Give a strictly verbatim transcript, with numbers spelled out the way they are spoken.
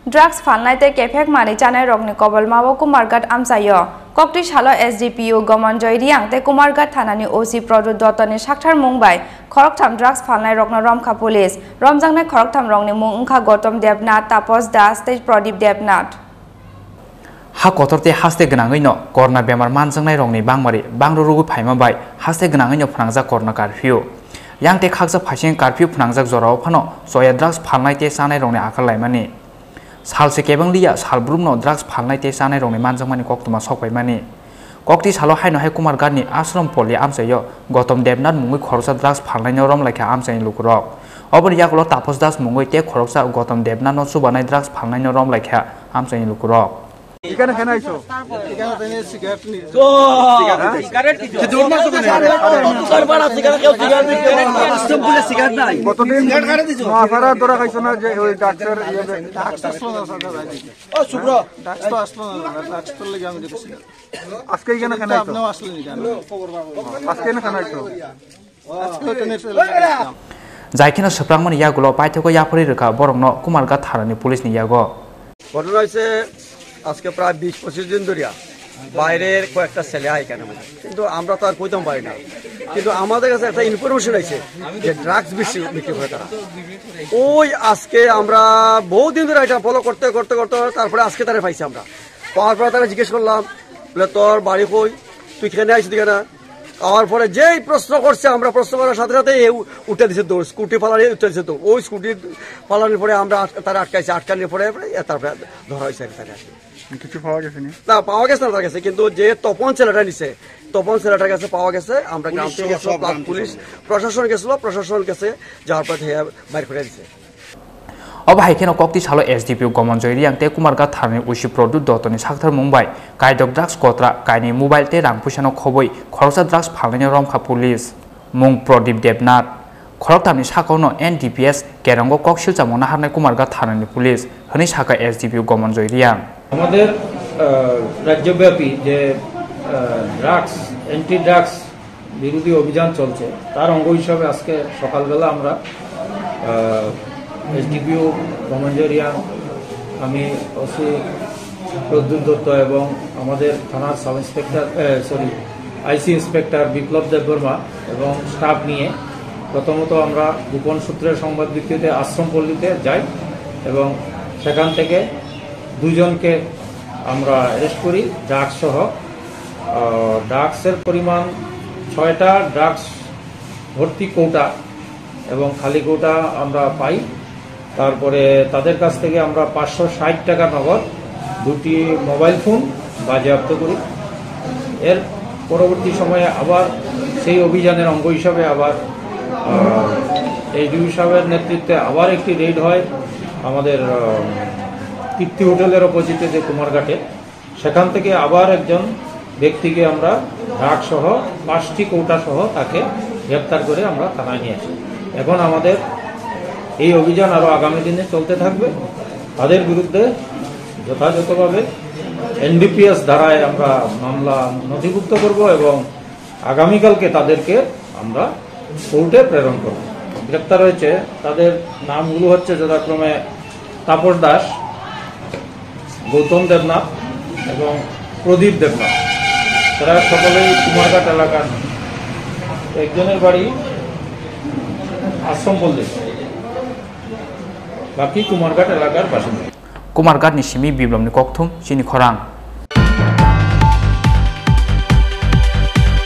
Drugs Phalnai te kefek mani Chanairokni Kobolmao Kumarghat amsayo. Kokti shalo S D P O Gomanjoy Riang te Kumarghat thanani O C Product Dotoni Shakthar Mumbai. Khoroktham Drugs Phalnai Rokna Romkha Police. Romjangnai Khoroktham Rongni Mung Ungkha Gotom Debnath Tapos Das te Pradip Debnath. Ha kotorte haste gnangoi no korna bemar manjangnai rongni bangmari bangro rugu phaima bai haste gnangoi no phnangja korna curfew yang te khakja phaising curfew phnangjak jorao phano soya drugs phalnai te sanai rongni akal laimani salse kebang liya salbrum no drugs phalnai te sanai rongni manjangmani koktuma sokpaimani kokti salo haino hai Kumarghat ni ashram poli amsayo Gotom Debnath mungoi khoroksa drugs phalnai no rom laikha amsai lukurok oboni yaklo Tapos Das mungoi te khoroksa Gotom Debnath no subanai drugs phalnai no rom laikha amsai lukurok এখানে কেন আইছো এখানে তেনে cigarette নি তো cigarette কি যে দূর মাছ তো করবাড়া সিগারেট কেউ সিগারেট দিতে সিস্টেম বলে সিগারেট নাই কতদিন সিগারেট খারে দিছো মাফারা ধরা খাইছো না যে ওই ডাক্তার ডাক্তার আসলো না সাদা ভাই ও শুভ্র ডাক্তার আসলো না ডাক্তার লাগি আমি দিতেছি আজকে এখানে কেন আইছো আপনিও আসলেন কেন আজকে কেন কেন আইছো আজকে তেনে যাইখিনা সপ্রাংমানি ইয়াগুলো পাইথকো ইয়াফরি রেখা বরংনো Kumarghat থানানি পুলিশনি ইয়াগো ঘটনা হইছে আজকে প্রায় বিশ পঁচিশ দিন ধরিয়া বাইরের কয়েকটা ছেলে আয় কেন কিন্তু আমরা তো আর কইতাম পারি না কিন্তু আমাদের কাছে একটা ইনফরমেশন আছে যে ড্রাগস বেশি বিক্রি করে তারা ওই আজকে আমরা বহুদিন ধরে এটা ফলো করতে করতে করতে তারপরে আজকে তারা পাইছি আমরা পাওয়ার পরে তারা জিজ্ঞেস করলাম বলে তোর বাড়ি কই তুই কেন আইসি কেন আমার পরে যেই প্রশ্ন করছে আমরা প্রশ্ন করার সাথে সাথে উঠে দিছে দৌড় স্কুটি পালানি উঠে দিছে দৌড় ওই স্কুটি পালানোর পরে আমরা তারা আটকাইছে আটকানোর পরে তারপরে ধরা হয়েছে কিছু পাওয়া গেছে না পাওয়া গেছে না তার কাছে কিন্তু যে তপন ছেলেটা নিছে তপন ছেলেটার কাছে পাওয়া গেছে আমরা গ্রাম থেকে গেছিল পুলিশ প্রশাসন গেছিল প্রশাসন কাছে যাওয়ার পর বাইর করে দিছে অবাহাইখেন kokti salo S D P O Gomanjoy Riang te Kumarghat thanani O C Product Dotoni Shakthar Mumbai kaidok drugs kotra kaini mobile te rang pushano khoboi khoroksa drugs phalnai romkha police mung Pradip Debnath khoroktamni sakono N D P S kerango koksil chamona harnai Kumarghat thanani police hini saka S D P O Gomanjoy Riang আমাদের রাজ্যব্যাপী যে drugs anti drugs বিরোধী অভিযান চলছে তার অঙ্গ হিসাবে আজকে সকালবেলা আমরা এসডিপিও Gomanjoy Riang আমি ওসি প্রদ্যুৎ দত্ত এবং আমাদের থানার sub inspector sorry IC inspector Biplab Debbarma এবং স্টাফ নিয়ে প্রথমত আমরা গোপন সূত্রের সংবাদ ভিত্তিতে আশ্রমপল্লীতে যাই এবং সেখান থেকে দুজনকে আমরা অ্যারেস্ট করি ড্রাগস সহ ড্রাগসের পরিমাণ ছয়টা ড্রাগস ভর্তি কৌটা এবং খালি কৌটা আমরা পাই তারপরে তাদের কাছ থেকে আমরা পাঁচশো ষাট টাকা নগদ দুটি মোবাইল ফোন বাজেয়াপ্ত করি এর পরবর্তী সময়ে আবার সেই অভিযানের অঙ্গ হিসাবে আবার এইচডিপি সাহেবের নেতৃত্বে আবার একটি রেড হয় আমাদের তৃপ্তি হোটেলের অপোজিটে যে কুমারঘাটে সেখান থেকে আবার একজন ব্যক্তিকে আমরা ড্রাগস সহ পাঁচটি কৌটা সহ তাকে গ্রেপ্তার করে আমরা থানায় নিয়ে আসি এখন আমাদের এই অভিযান আরও আগামী দিনে চলতে থাকবে তাদের বিরুদ্ধে যথাযথভাবে এন ডি পি এস ধারায় আমরা মামলা নথিভুক্ত করব এবং আগামীকালকে তাদেরকে আমরা কোর্টে প্রেরণ করব গ্রেপ্তার হয়েছে তাদের নামগুলো হচ্ছে যথাক্রমে তাপস দাস গৌতম দেবনাথ এবং প্রদীপ দেবনাথ তারা সকলেই কুমারঘাট এলাকার একজনের বাড়ি আশ্রমপল্লী বাকি কুমারঘাট এলাকার বাসিন্দা Kumarghat ni simi biblomni kokthum chini khorang